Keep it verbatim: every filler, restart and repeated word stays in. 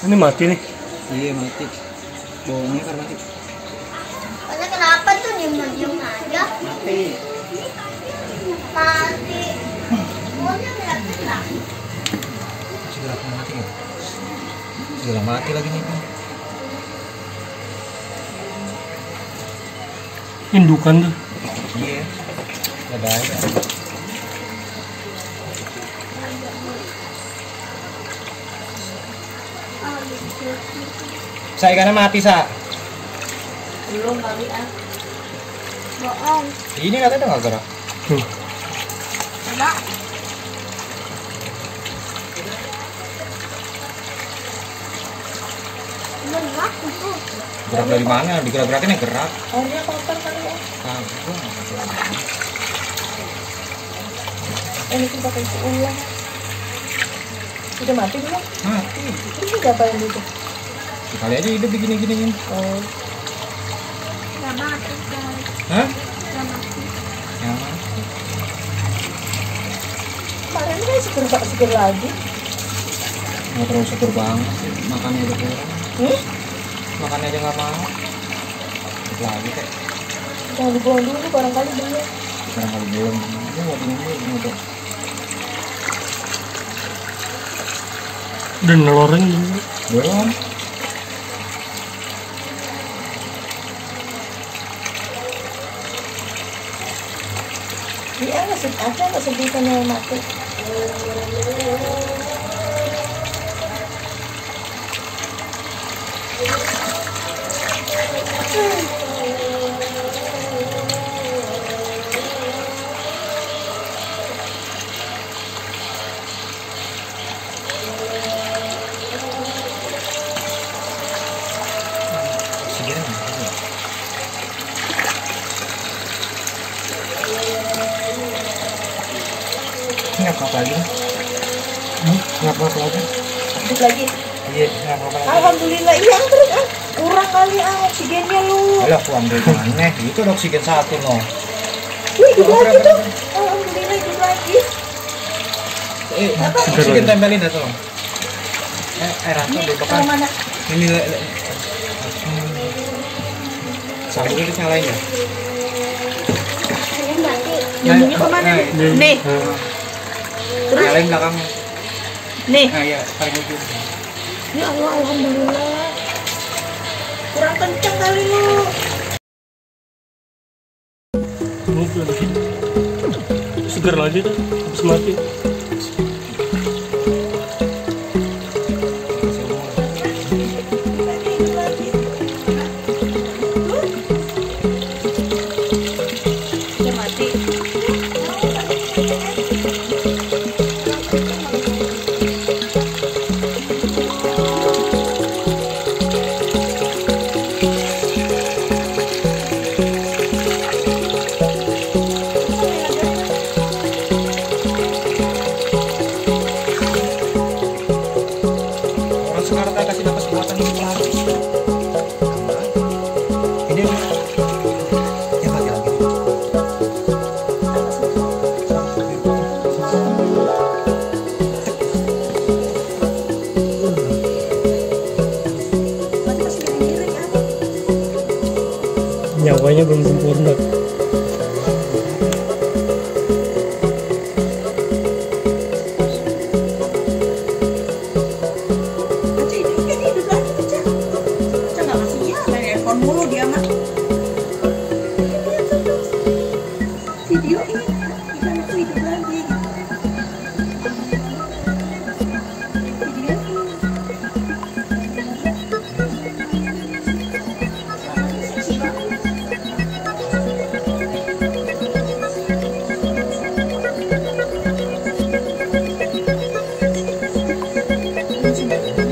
Ini mati nih. Iya mati. Bohongnya kan mati. Karena kenapa tuh diam-diam aja? Mati. Mati. Bohongnya nggak kena. Segera mati ya. Segera mati lagi nih. Indukan tuh. Iya. Ada aja. Sa ikannya mati sa. Belum kali ah. Bohong. Ini katanya nggak gerak. Tuh. Coba. Gerak itu. Gerak dari mana? Digerak-gerakin ya gerak. Airnya kotor kali ya. Kagak. Ini kita pakai ulang. Udah mati belum? Mati. Ini ngapain gitu? Sekali aja hidup begini-giniin. Oh. Nggak mati kan? Hah? Nggak mati. Yang Kemarin kan seger seger lagi. nggak terlalu seger banget sih. Makannya udah kurang. Hmm? Makannya aja nggak mau. Ikut lagi kayak. Jangan dibuang dulu, barangkali belum. Sekarang kali belum. Ini mau tinggal dulu ini udah. Udah neloreng juga. Belum. Iya nggak sedih, ada nggak sedih kan yang mati. Segera nggak? Ini apa lagi? Hmm? Ngapa lagi? Hidup lagi. Iya, ngapa lagi? Alhamdulillah, iya terus ah kurang kali ah oksigennya lu. Alah, aku ambil aneh. Itu ada oksigen satu no. Wih, hidup lagi tuh. Alhamdulillah hidup lagi. Eh, Apa? oksigen tempelin dah tolong. Eh, air rata Ini dulu kalau kan. mana? Ini le, le. Sambil itu nyalain ya. Saya mati. Nah, Nyambungnya kemana nah, nih? Nih, terus Nyalain belakang. nih. Nah, ya, paling ujung. Ya Allah, alhamdulillah. Kurang kencang kali lu. Ini tuh lagi. Seger lagi tuh. Habis mati. Dia mati. Orang sekarang saya kasih nafas buatan ini lagi. Ini ya mati lagi. Nyawanya belum sempurna. Aci, ini kan hidup lagi kecil. Kecil nggak masih ya, main handphone mulu dia mah. Video ini, ikan itu hidup lagi. Video ini.